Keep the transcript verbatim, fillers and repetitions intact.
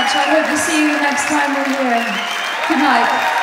much. I hope to see you the next time we're here. Good night.